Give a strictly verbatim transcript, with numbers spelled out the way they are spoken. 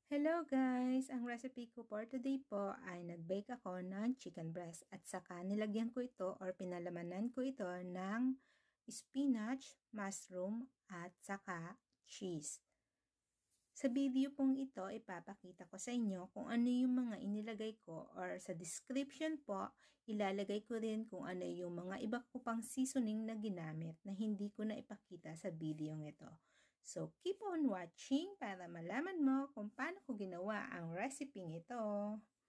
Hello guys! Ang recipe ko for today po ay nag-bake ako ng chicken breast at saka nilagyan ko ito or pinalamanan ko ito ng spinach, mushroom at saka cheese. Sa video pong ito, ipapakita ko sa inyo kung ano yung mga inilagay ko or sa description po, ilalagay ko rin kung ano yung mga iba ko pang seasoning na ginamit na hindi ko na ipakita sa video ito. So, keep on watching para malaman mo kung paano ko ginawa ang recipe ito.